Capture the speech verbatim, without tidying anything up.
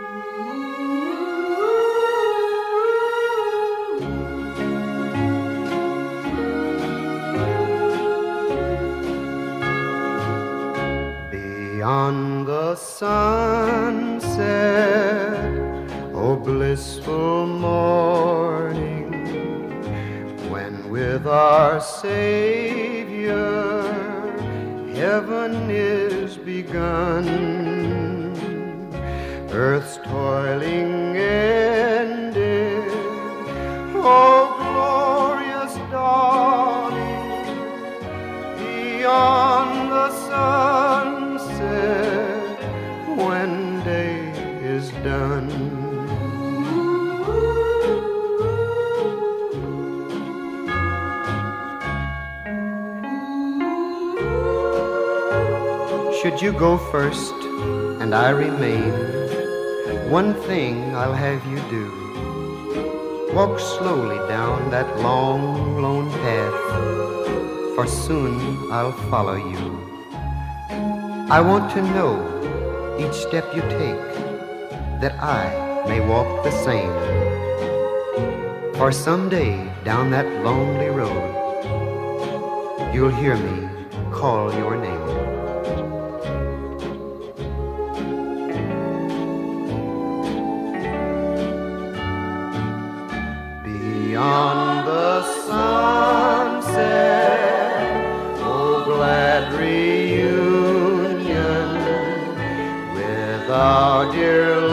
Beyond the sunset, oh blissful morning, when with our Savior heaven is begun, earth's toiling ended, oh glorious dawning, beyond the sunset, when day is done. Should you go first and I remain, one thing I'll have you do. Walk slowly down that long, lone path, for soon I'll follow you. I want to know each step you take, that I may walk the same. For someday down that lonely road, you'll hear me call your name. Beyond the sunset, oh glad reunion with our dear